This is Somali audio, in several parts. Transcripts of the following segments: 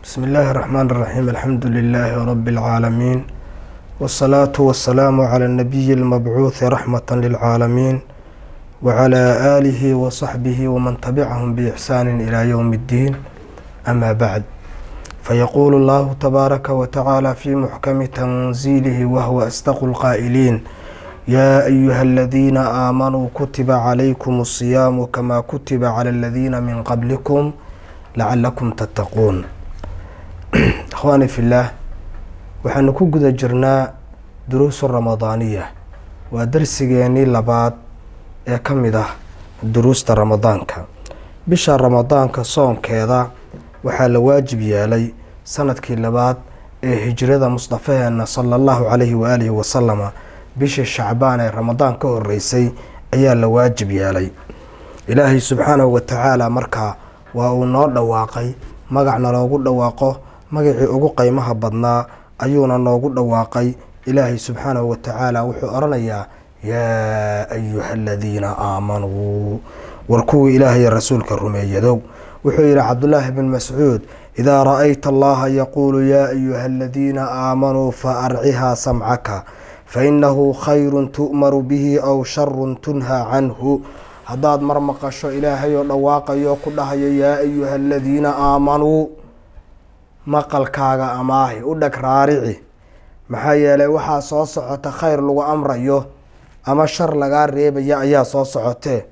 بسم الله الرحمن الرحيم. الحمد لله رب العالمين، والصلاة والسلام على النبي المبعوث رحمة للعالمين وعلى آله وصحبه ومن تبعهم بإحسان إلى يوم الدين. أما بعد، فيقول الله تبارك وتعالى في محكم تنزيله وهو أصدق القائلين: يا أيها الذين آمنوا كتب عليكم الصيام كما كتب على الذين من قبلكم لعلكم تتقون. أخواني في الله، waxaanu ku guda jirnaa duruusu ramadaaniya. waa darsigeennii labaad ee ka mid ah duruusta ramadaanka. bisha ramadaanka soonkeeda waxaa la waajib yeelay sanadkii labaad ee hijrada mustafaheena sala allahu calayhi waaalihi wasalama. bishii shacbaan ee ramadaan ka horeysay ayaa la waajib yeelay. ilaahay subxaanahu watacaala markaa waa uu noo dhawaaqay, magacna loogu dhawaaqo, magacii ugu qiimaha badnaa ayuuna noogu dhawaaqay. ilaahay subxaanahu watacaala wuxuu oranayaa: yaa ayuha aladiina aamanuu, war kuwii ilaahay rasuulka rumeeyadow. wuxuu yihi cabdullaahi bn mascuud: idaa ra'ayta allaha yaquulu yaa ayuha aladiina aamanuu fa arcihaa samcaka fainahu khayrun tu'maru bihi aw sharun tunhaa canhu. haddaad mar maqasho ilaahay oo dhawaaqayo ku dhahayo yaa ayuha aladiina aamanuu, maqalkaaga amaahi, u dhag raarici, maxaa yeelay waxaa soo socota khayr lagu amrayo ama shar lagaa reebaya ayaa soo socotee.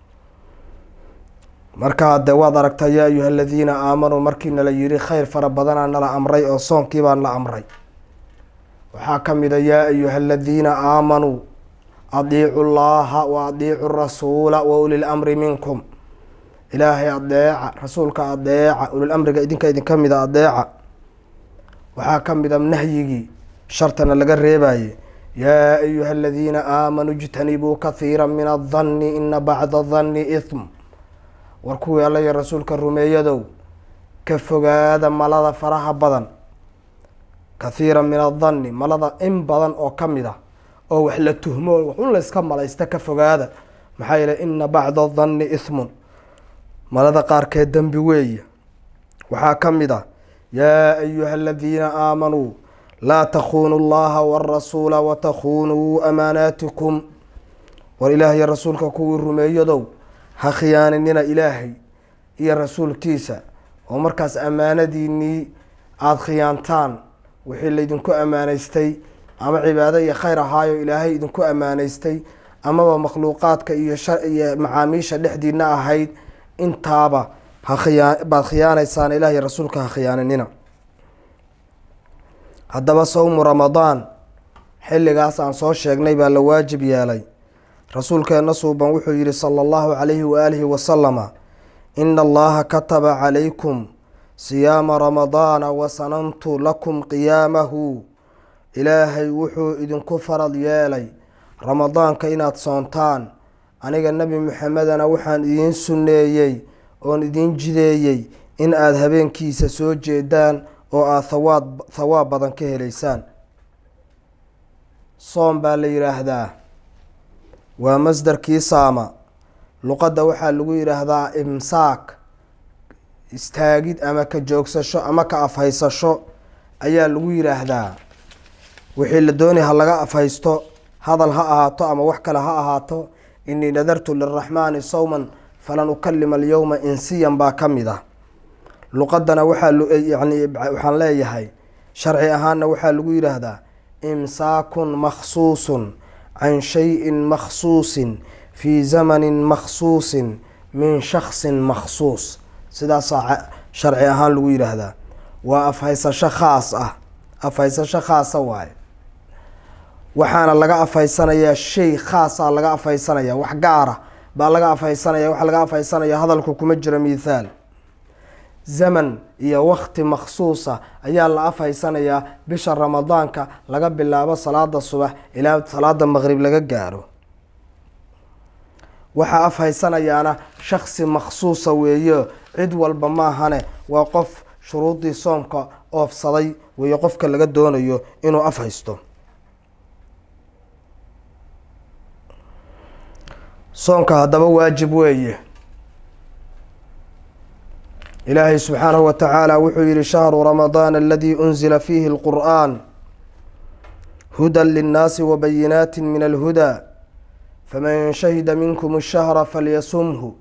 markaa dee waad aragtaa yaa ayuha aladiina aamanuu markii nala yiri khayr fara badanaa nala amray oo soonkii baan la amray. waxaa ka mid a yaa ayuha aladiina aamanuu adiicu llaha wa adiicu rasuula wa ulil amri minkum. ilaahay adeeca, rasuulka adeeca, ulil amriga idinka mida adeeca. waxaa ka mid a nahyigii shartana laga reebaye: yaa ayuha aladiina aamanuu ijtanibuu kathiira min adanni ina bacda danni ithm. war kuwii alla iyo rasuulka rumeeyadow, ka fogaada malada faraha badan. kathiira min adanni, malada in badan oo ka mid a oo wax la tuhmo, wax un la iska malaysta ka fogaada. maxaa yeelay ina bacda danni ithmun, malada qaarkeed dembi weeye. waxaa ka mid a yaa ayuha aladiina aamanuu laa takhunuu llaha warasuula watakhunuu amaanaatikum. war ilaahay rasuulka kuwii rumeeyadow, ha khiyaaninina ilaahay iyo rasuulkiisa oo markaas ammaanadiinii aada khiyaantaan. wixii laydinku ammaanaystay ama cibaado iyo khayr ahaayo ilaahay idinku ammaanaystay, amaba makhluuqaadka iyo macaamiisha dhexdiina ahayd, intaaba baad khiyaanaysaan. ilaahay rasuulka ha khiyaaninina. haddaba sawmu ramadaan xilligaas aan soo sheegnay baa la waajib yeelay. rasuulkeena suuban wuxuu yihi sala allahu calayhi waaalihi wasalama: ina allaha kataba calaykum siyaama ramadaana wasanantu lakum qiyaamahu. ilaahay wuxuu idinku farad yeelay ramadaanka inaad soontaan, aniga nebi maxamedana waxaan idiin sunneeyey oon idiin jideeyey in aada habeenkiisa soo jeedaan oo aada thawaab badan ka helaysaan. soom baa la yidhaahdaa, waa masdarkii saama. luqadda waxaa lagu yidhaahdaa imsaak, istaagid ama ka joogsasho ama ka afhaysasho ayaa lagu yidhaahdaa. wixii la doonay ha laga afhaysto, hadal ha ahaato ama wax kale ha ahaato. inii nadartu liraxmaani sawman falan ukalima alyowma insiyan baa ka mid ah. luqadana waxaan leeyahay sharci ahaanna waxaa lagu yidhaahdaa imsaakun makhsuusun can shayin makhsuusin fii zamanin makhsuusin min shaksin makhsuus. sidaasaa sharci ahaan lagu yidhaahdaa. waa afhaysasho khaas ah, afhaysasho khaasa waaye. waxaana laga afhaysanayaa shay khaasa laga afhaysanaya, wax gaara baa laga afhaysanaya. waxa laga afhaysanaya hadalku kuma jiro mithaal. zaman iyo wakti makhsuusa ayaa la afhaysanayaa bisha ramadaanka laga bilaabo salaada subax ilaa salaada maqrib laga gaaro. waxaa afhaysanayaana shaksi makhsuusa weeyo, cid walba maahane, waa qof shuruudii soomka oofsaday weeye qofka laga doonayo inuu afhaysto. soonka haddaba waajib weeye. إلهي سبحانه وتعالى وحي شهر رمضان الذي أنزل فيه القرآن هدى للناس وبينات من الهدى فمن شهد منكم الشهر فليصمه.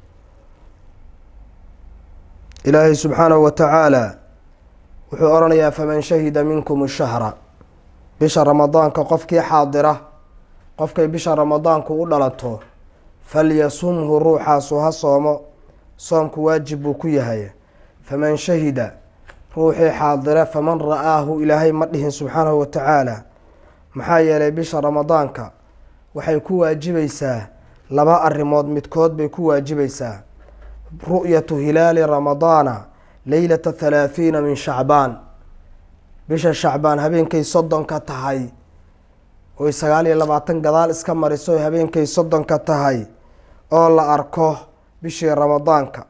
إلهي سبحانه وتعالى وحي أرنيا فمن شهد منكم الشهر بشهر رمضان كقفكي حاضرة قفكي بشهر رمضان كأولالته فليصمه روحا سوها صومك واجب كيهاي. فمن شهد روحي حاضرة فمن رآه إلهي مده سبحانه وتعالى محايا لي بشهر رمضانك waxay ku waajibaysaa laba arrimood midkood bay ku waajibaysaa ru'yatu hilaali ramadaana leylata 30 min shacbaan bisha shacbaan habeenkay 30 ka tahay oo 29 gadaal iska mariso habeenkay 30 ka tahay oo la arko bishii ramadaanka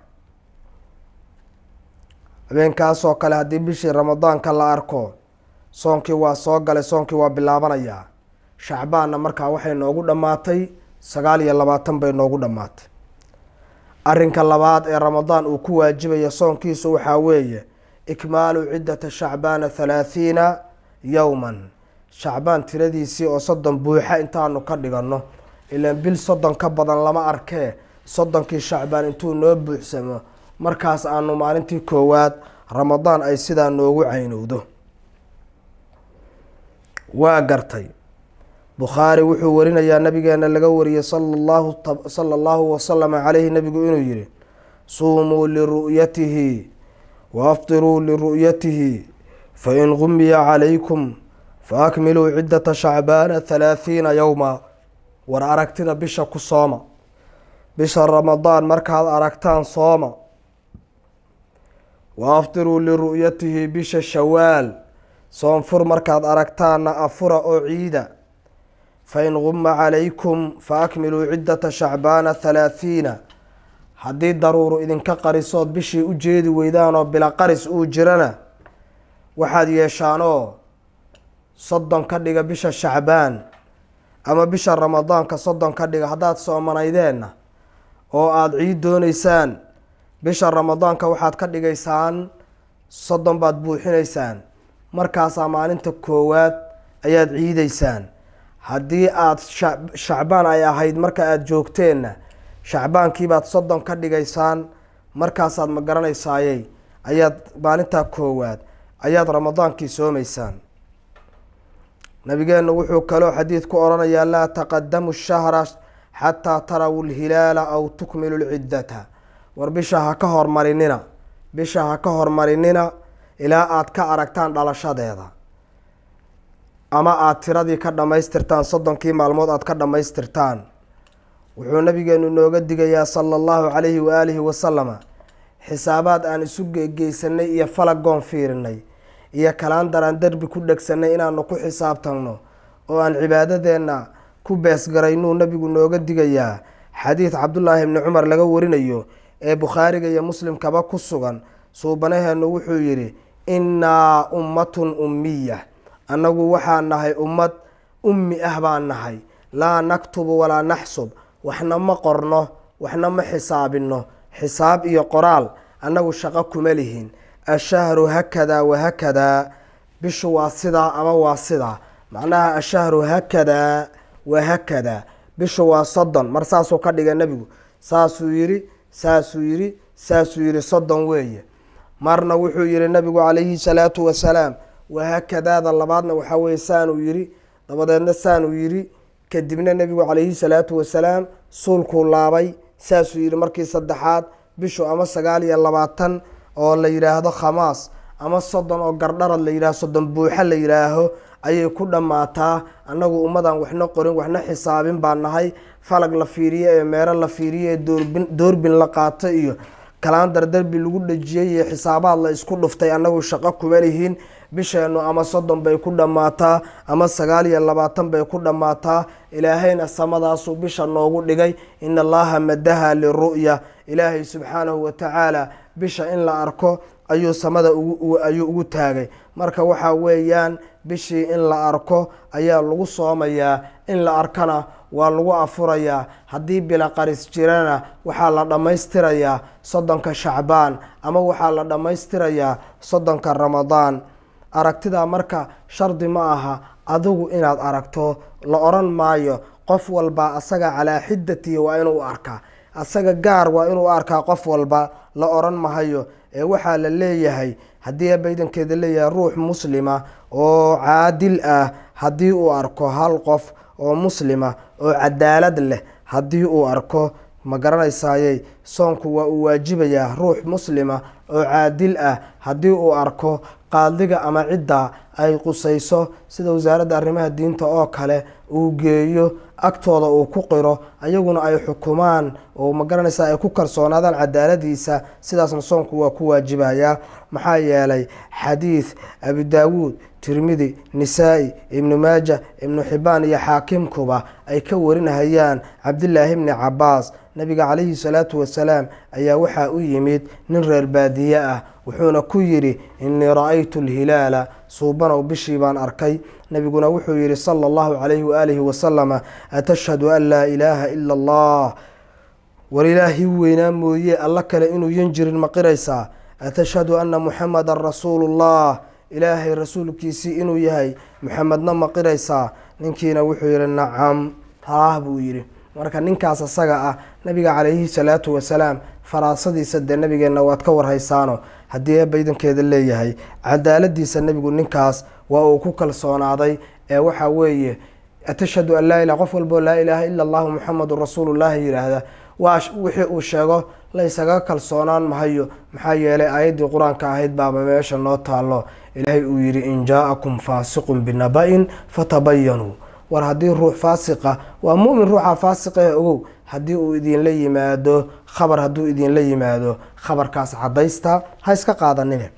habeenkaas oo kale hadii bishii ramadaanka la arko soonkii waa soo galay soonkii waa bilaabanayaa shacbaanna markaa waxay noogu dhammaatay 29 bay noogu dhammaatay. arrinka labaad ee ramadaan uu ku waajibayo soonkiisu waxaa weeye ikmaalu ciddata shacbaana 30 yowman shacbaan tiradiisii oo 30 buuxa intaanu ka dhigano ilaan bil 30 ka badan lama arkee 30kii shacbaan intuu noo buuxsamo markaas aanu maalintii koowaad ramadaan ay sidaa noogu caynowdo. waa gartay bukhaari wuxuu warinayaa nabigeena laga wariyay sallallahu wasallam calayhi nabigu inuu yiri suumuu liru'yatihi wa aftiruu liru'yatihi fa in ghumiya calaykum fa akmiluu ciddata shacbaana 30 yowma. war aragtida bisha ku sooma bisha ramadaan markaad aragtaan sooma wa aftiruu liru'yatihi bisha shawaal soonfur markaad aragtaanna afura oo ciida فإن غم عليكم فأكملوا عدة شعبان 30 haddii daruuro idinka qarisood bishii u jeedi weydaanoo bila qaris uu jirana waxaad yeeshaanoo 30 ka dhiga bisha shacbaan ama bisha ramadaanka 30 ka dhiga haddaad soomanaydeenna oo aad ciid doonaysaan bisha ramadaanka waxaad ka dhigaysaan 30 baad buuxinaysaan markaasaa maalinta koowaad ayaad ciidaysaan. haddii aad shacbaan ay ahayd marka aad joogteenna shacbaankii baad 30 ka dhigaysaan markaasaad ma garanaysaayey ayaad maalinta koowaad ayaad ramadaankii soomaysaan. nabigeena wuxuu kaloo xadiid ku oranayaa laa taqaddamu shahra xataa taraw alhilaala aw tukmilu lciddata. war bisha ha ka hormarinina ilaa aad ka aragtaan dhalashadeeda ama aad tiradii ka dhamaystirtaan 30kii maalmood aad ka dhamaystirtaan. wuxuu nabigeenu nooga digayaa sallallahu calayhi wa alihi wasallam xisaabaad aan isu geeysanay iyo falagoon fiirinay iyo kalaandaraan darbi ku dhegsanay inaanu ku xisaabtanno oo aan cibaadadeena ku beesgaraynuu nabigu nooga digayaa. xadiid cabdullaahi ibni cumar laga warinayo ee bukhaariga iyo muslimkaba ku sugan suubanaheenu wuxuu yidhi innaa ummatun ummiya annagu waxaan nahay ummad ummi baan nahay laa naktubu walaa naxsub waxna ma qorno waxna ma xisaabino xisaab iyo qoraal annagu shaqo kuma lihin. ashahru hakadaa wahakadaa bishu waa sidaa ama waa sidaa macnaha ashahru hakadaa wahakadaa bishu waa 30 mar saasuu ka dhigay nabigu saasuu yiri 30 weeye. marna wuxuu yiri nabigu calayhi salaatu wasalaam wahakadaada labaadna waxaa weeye saanuu yiri dabadeedna saanuu yiri kadibna nabigu calayhi salaatu wasalaam suulkuu laabay saasuu yiri markii saddexaad bishu ama 29 oo la yiraahdo khamaas ama 30 oo gardharad la yiraahdo 30 buuxa la yiraaho ayay ku dhammaataa. annagu ummadan waxna qorin waxna xisaabin baan nahay falag la fiiriye ee meero la fiiriye doorbin la qaato iyo kalaandar darbi lagu dhajiyay iyo xisaabaad la isku dhuftay annagu shaqo kuma lihiin. bisheenu ama 30 bay ku dhammaataa ama 29 bay ku dhammaataa. ilaahayna samadaasuu bisha noogu dhigay in allaha madaha liru'ya ilaahay subxaanahu wa tacaala bisha in la arko ayuu samada ayuu ugu taagay. marka waxaa weeyaan bishii in la arko ayaa lagu soomayaa in la arkana waa lagu afurayaa. haddii bila qaris jirana waxaa la dhammaystirayaa 30 shacbaan ama waxaa la dhammaystirayaa 30 ramadaan. aragtida marka shardi ma aha adigu inaad aragto, la oran maayo qof walba asaga calaa xiddati waa inuu arkaa, asaga gaar waa inuu arkaa, qof walba la oran mahayo. waxaa la leeyahay haddii baydankeeda leeyahay ruux muslima oo caadil ah haddii uu arko hal qof oo muslima oo cadaalad leh haddii uu arko, ma garanaysaaye soonku waa uu waajibayaa. ruux muslima oo caadil ah haddii uu arko qaadiga ama cidda ay qusayso sida wasaaradda arrimaha diinta oo kale uu geeyo agtooda uu ku qiro, ayaguna ay xukumaan oo ma garanaysaa ay ku kalsoonaadaan cadaaladiisa, sidaasna soonku waa ku waajibayaa. maxaa yeelay xadiis abi daawuud, tirmidi, nisaa'i, ibnu maaja, ibnu xibaan iyo xaakimkuba ay ka warinahayaan cabdillaahi ibni cabaas, nabiga calayhi salaatu wasalaam ayaa waxaa u yimid nin reer baadiye ah, wuxuuna ku yidhi innii ra-aytu alhilaala, suubanow bishii baan arkay. nabiguna wuxuu yidhi sala allahu calayhi waaalihi wasalama atashhadu an laa ilaaha ila allah, war ilaahi weynaa mooye alla kale inuu yan jirin ma qiraysaa? atashhadu anna muxamadan rasuulullah, ilaahay rasuulkiisii inuu yahay muxamedna ma qiraysaa? ninkiina wuxuu yidhi nacam, haah buu yidhi. marka ninkaas asaga ah nabiga calayhi salaatu wasalaam faraasadiisa dee nabigeenna waad ka warhaysaano, haddii baydankeeda leeyahay cadaaladiisa nebigu ninkaas waa uu ku kalsoonaaday. waxaa weeye atashhadu an laa ilaha, qof walboo laa ilaaha ila allahu muxamedun rasuulullahi yidhaahda waa wixii uu sheego la ysaga kalsoonaan mahayo. maxaa yeelay aayaddii qur-aanka ahayd baaba meesha noo taalo, ilaahay uu yidhi in jaa-akum faasiqun binaba-in fatabayanuu, war haddii ruux faasiqa, waa mu'min ruuxa faasiqa ee ogow, haddii uu idinla yimaado khabar, hadduu idinla yimaado khabarkaas cadaysta, ha iska qaadanine.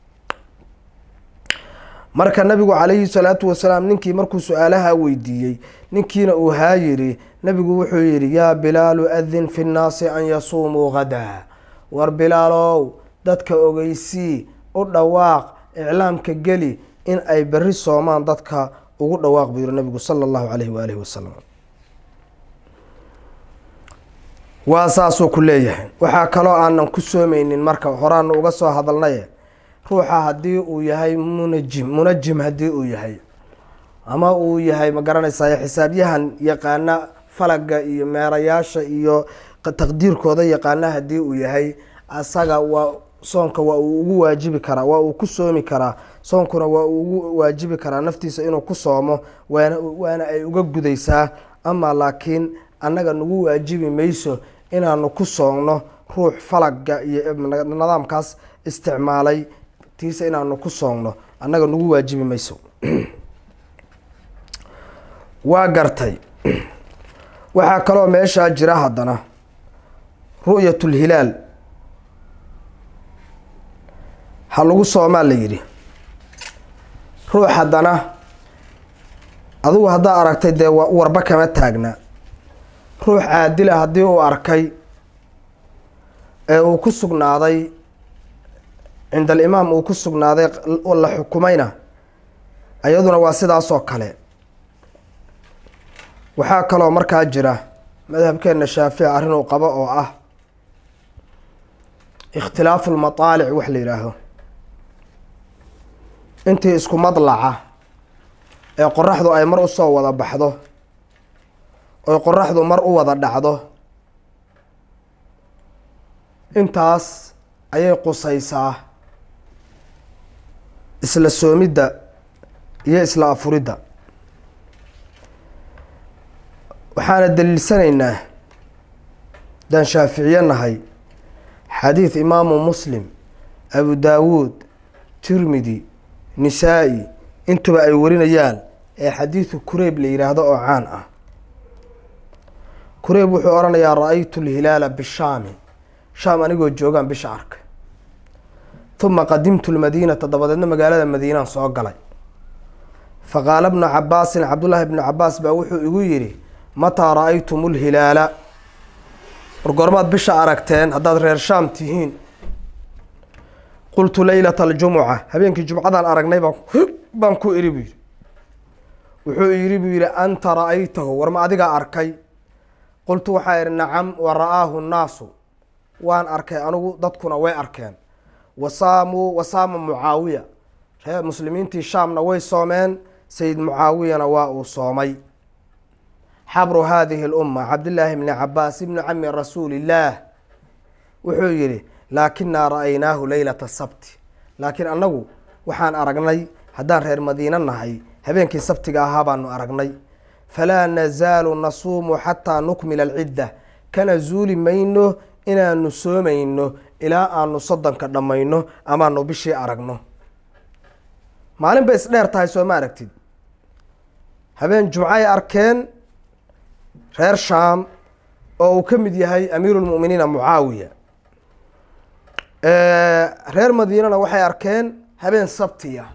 marka nabigu calayhi salaatu wasalaam ninkii markuu su-aalaha weydiiyey, ninkiina uu haa yidhi, nabigu wuxuu yidhi yaa bilaalu adin fi nnaasi an yasuumuu gadaa, war bilaalow dadka ogeysii, u dhawaaq, iclaamka geli in ay berri soomaan, dadka ugu dhawaaq buu yidhi nabigu sala allahu calayhi waalihi wasalam. waa saasuu ku leeyahay. waxaa kaloo aanan ku soomeynin, marka horaanu uga soo hadalnaye, ruuxa haddii uu yahay munajim haddii uu yahay, ama uu yahay ma garanaysaa xisaabyahan yaqaana falaga iyo meerayaasha iyo taqdiirkooda yaqaana haddii uu yahay, asaga waa soonka waa uu ugu waajibi karaa, waa uu ku soomi karaa. soonkuna waa uu ugu waajibi karaa naftiisa inuu ku soomo, waana ay uga gudaysaa. ama laakiin annaga nagu waajibi mayso inaanu ku soomno ruux falaga iyo nidaamkaas isticmaalay tiisa inaanu ku soomno, annaga nagu waajibi mayso. waa gartay. waxaa kaloo meeshaa jira haddana ru'yatulhilaal ha lagu soomaa la yidhi. ruux haddana adigu haddaa aragtay dee warba kama taagna. ruux caadila haddii uu arkay ee uu ku sugnaaday cinda alimaam, uu ku sugnaaday la xukumayna, iyaduna waa sidaasoo kale. waxaa kaloo markaa jira madhabkeena shaafici arrin uu qabo oo ah ikhtilaafu lmataalic wax la yidhaaho. intii isku madlaca ee qoraxdu ay mar usoo wada baxdo oy qoraxdu mar u wada dhacdo, intaas ayay qusaysaa isla soomidda iyo isla afuridda. waxaana daliilsanaynaa daan shaaficiye nahay xadiid imaamu muslim, abu daawuud, tirmidi, nisaa'i intuba ay warinayaan ee xadiidu kureyb la yidhaahdo oo caan ah. kureyb wuxuu odhanayaa ra-aytu lhilaala bishaami, shaam anigoo joogaan bisha arkay. uma qadimtu lmadiinata, dabadeedna magaalada madiinaan soo galay. faqaala bnu cabaasin, cabdullaahi bnu cabaas baa wuxuu igu yidhi mataa ra-aytum lhilaala, war goormaad bisha aragteen haddaad reer shaam tihiin? qultu leylata aljumuca, habeenkii jumcadaan aragnay baan ku iri buu yidhi. wuxuu yiri buu yiri anta ra'aytahu warma adiga arkay qultu waxa yiri nacam wa ra'aahu an-naasu waan arkay anigu dadkuna way arkeen wasaama mucaawiya reer muslimiintii shaamna way soomeen sayid mucaawiyana waa uu soomay xabru hadihi al-umma cabdillaahi ibn cabbaas ibn cammi rasuulillaah wuxuu yiri laakinna ra'aynaahu laylata sabti laakiin annagu waxaan aragnay haddaan reer madiina nahay habeenkii sabtiga ahaa baanu aragnay falaa nazaalu nasuumu xataa nukmila alcidda kana zuuli mayno inaanu soomayno ilaa aanu soddonka dhammayno amaanu bishii aragno maalin bay isdheer tahay soo ma aragtid habeen jumcay arkeen reer shaam oo uu ka mid yahay amiirulmu'miniina mucaawiya reer madiinana waxay arkeen habeen sabtiya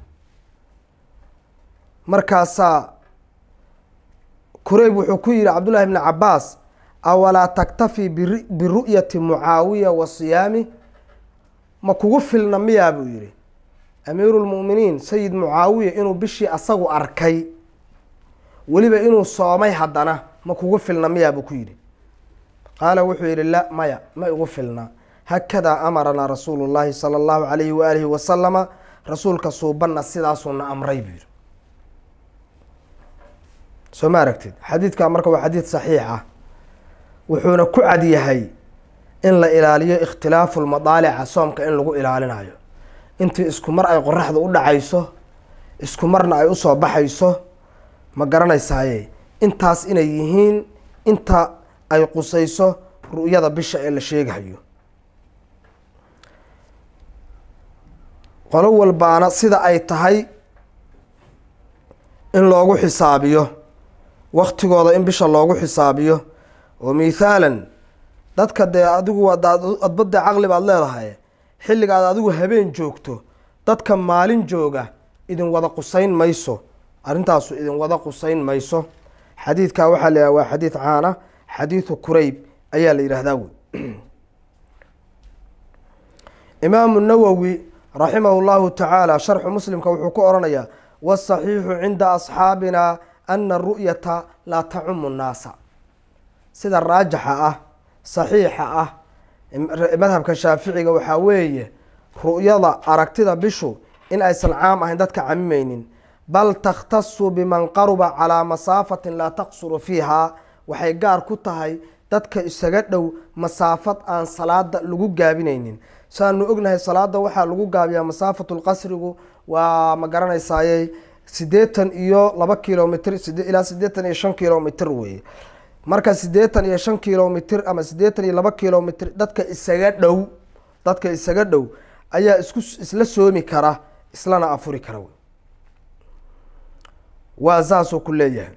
markaasaa kurayb wuxuu ku yidhi cabdullaahi ibni cabbaas awalaa taktafii biru'yati mucaawiya wa siyaami ma kugu filna miyaa buu yidhi amiirulmu'miniin sayid mucaawiya inuu bishii asagu arkay weliba inuu soomay haddana ma kugu filna miyaa buu ku yidhi qaala wuxuu yidhi la maya ma igu filna hakadaa amaranaa rasuulu llaahi sala allahu calayhi waaalihi wasalama rasuulka suubanna sidaasuuna amray buu yidhi soo ma aragtid xadiidka marka waa xadiid saxiix ah wuxuuna ku cad yahay in la ilaaliyo ikhtilaafu lmadaalica soomka in lagu ilaalinayo intii isku mar ay qoraxda u dhacayso isku marna ay usoo baxayso ma garanaysaaye intaas inay yihiin inta ay qusayso ru'yada bisha ee la sheegayo qolo walbaana sida ay tahay in loogu xisaabiyo waktigooda in bisha loogu xisaabiyo oo mithaalan dadka dee adigu adbadda caqli baad leedahay xilligaad adigu habeen joogto dadka maalin jooga idin wada qusayn mayso arrintaasu idin wada qusayn mayso xadiidkaa waxaa la yidhaha waa xadiid caana xadiidu kurayb ayaa la yidhaahdaa wey imaamu nawowi raximahu llahu tacaala sharxu muslimka wuxuu ku oranayaa wasaxiixu cinda asxaabina ana ru'yata laa tacumu nnaasa sida raajixa ah saxiixa ah madhabka shaaficiga waxaa weeye ru'yada aragtida bishu in aysan caam ahayn dadka camimeynin bal takhtasu biman qaruba calaa masaafatin laa taqsuru fiiha waxay gaar ku tahay dadka isaga dhow masaafad aan salaada lagu gaabineynin saanu ognahay salaada waxaa lagu gaabiyaa masaafatulqasrigu waa ma garanaysaaye 82 kilomitr ilaa 85 kilomitr weye marka 85 kilomitr ama 82 kilomitr dadka isaga dhow ayaa isla soomi kara islana afuri kara waa saasuu ku leeyahay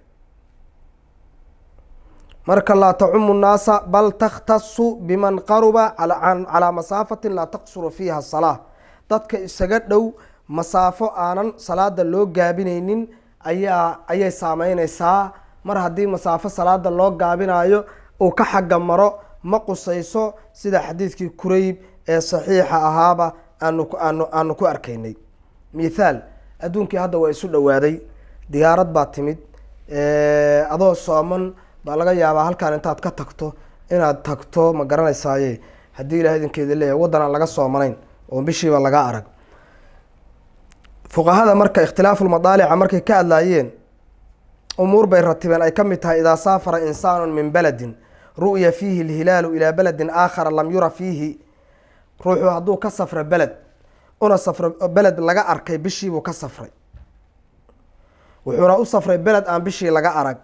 marka laa tacumu nnaasa bal takhtasu biman qaruba calaa masaafatin laa taqsuru fiiha salaa dadka isaga dhow masaafo aanan salaada loo gaabineynin ayay saameyneysaa mar haddii masaafo salaada loo gaabinayo uu ka xagga maro ma qusayso sida xadiidkii kurayb ee saxiixa ahaaba aanu ku arkaynay mithaal adduunkii hadda waa isu dhowaaday diyaarad baa timid adoo sooman baa laga yaabaa halkaan intaad ka tagto inaad tagto ma garanaysaaye haddii ilaah idinkeeda leeyahay waddan aan laga soomanayn oo bishiiba laga arag fuqahada marka ikhtilaafulmadaalica markay ka hadlaayeen umuur bay ratibeen ay ka mid tahay idaa saafara insaanu min baladin ru'ya fiihi alhilaalu ilaa baladin aakhara lam yura fiihi ruuxu hadduu ka safro beled una safro beled laga arkay bishiibuu ka safray wuxuuna u safray beled aan bishii laga arag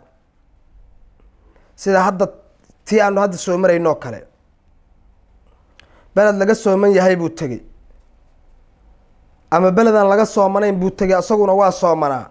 sida hadda tii aanu hadda soo maraynoo kale beled laga sooman yahay buu tegey ama beled aan laga soomanayn buu tegey isaguna waa soomanaa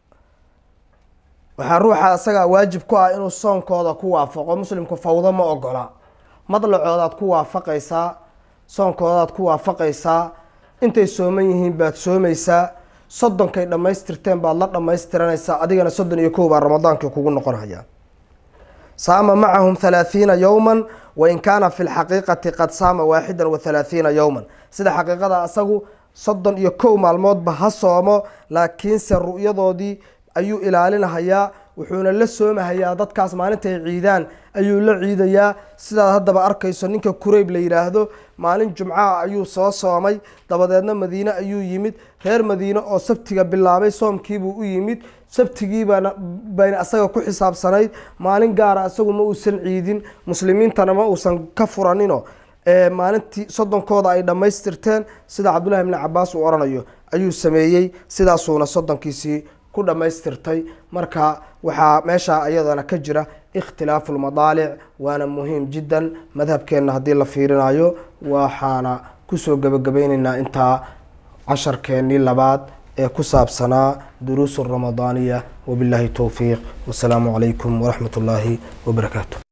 waxaa ruuxa isagaa waajib ku ah inuu soonkooda ku waafaqo muslimku fawdo ma ogola madlacoodaad ku waafaqaysaa soonkoodaad ku waafaqaysaa intay sooman yihiin baad soomaysaa soddonkay dhammaystirteen baad la dhammaystiranaysaa adigana 31 baa ramadaankii kugu noqonaya saama macahum 30 yowman wain kaana fi lxaqiiqati qad saama 31 yowman sida xaqiiqada asagu 31 maalmoodba ha soomo laakiinse ru'yadoodii ayuu ilaalinahayaa wuxuuna la soomahayaa dadkaas maalinta ay ciidaan ayuu la ciidayaa sidaad haddaba arkayso ninka Kurayb la yiraahdo maalin jumcaha ayuu soo soomay dabadeedna Madiina ayuu yimid reer Madiina oo sabtiga bilaabay soomkiibuu u yimid sabtigiibana bayna asaga ku xisaabsanayd maalin gaar ah asagu ma uusan ciidin muslimiintana ma uusan ka furanino maalintii soddonkooda ay dhamaystirteen sida Cabdullah ibn Abbas uu oranayo ayuu sameeyay sidaasuna soddonkiisii ku dhamaystirtay marka waxa meesha ayadana ka jira ikhtilaaf al-madaalic waana muhiim jiddan madhabkeena hadii la fiirinayo waxaana ku soo gabagabeynayna inta casharkeeni labaad ee ku saabsanaa duruus ramadaaniya wabillahi tawfiiq wasalaamu calaykum waraxmatullaahi wabarakaatuh